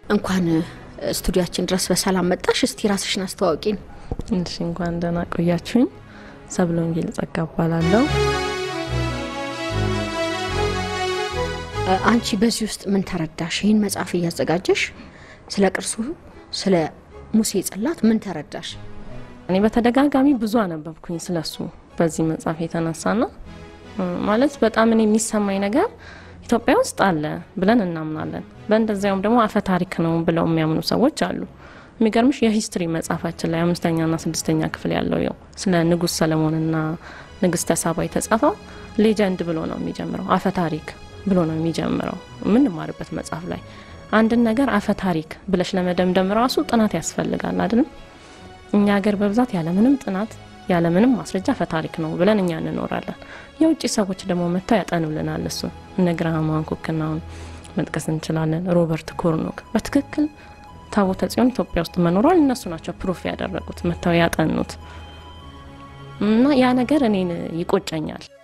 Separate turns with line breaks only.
እንኳን ስቱዲያችን ድረስ በሰላም መጣሽ እስቲ ራስሽን አስተዋውቂን
እሺ እንኳን ደህና ቆያችሁኝ ሰብሎንጊል ጸጋባላለሁ
አንቺ በዚህ ውስጥ ምን ተረዳሽ ይሄን መጽሐፍ ያዘጋጀሽ ስለ ቅርሱ ስለ ሙሴ ጽላት ምን ተረዳሽ
እኔ በተደጋጋሚ ብዙ አነበብኩኝ ስለሱ በዚህ መጽሐፍ የተነሳና ማለት በጣም እኔ የሚሰማኝ ነገር ኢትዮጵያ ውስጥ አለ ብለን እናምናለን በእንደዚያውም ደግሞ አፈ ታሪክ ነው ብለው የሚያምኑ ሰዎች አሉ የሚገርምሽ የሂስትሪ መጽሐፋችን ላይ 5ኛ እና 6ኛ ክፍል ያለው ነው ስለ ንጉስ ሰለሞንና ንግስተ ሳባ የተጻፈው ሌጀንድ ብሎ ነው የሚጀምረው አፈ ታሪክ ብሎ ነው የሚጀምረው ምን ማርበት መጽሐፍ ላይ አንድ ነገር አፈ ታሪክ ብለሽ ለመደምደም ራሱ ጥናት ያስፈልጋል አይደል እኛ ሀገር በብዛት ያለ ምንም ጥናት ያለ ምንም ማስረጃ አፈ ታሪክ ነው ብለን እኛ እንኖራለን የውጭ ሰዎች ደግሞ መጣ ያጠኑልናል እሱ ነግራሃም አንኩክናው መጥቀስ እንችላለን ሮበርት ኮርኖክ በትክክል ታቦተ ጽዮን ኢትዮጵያ ውስጥ መኖሯል እነሱ ናቸው ፕሩፍ ያደረጉት መጣው ያጠኑት እና ያ ነገር እኔን ይቆጨኛል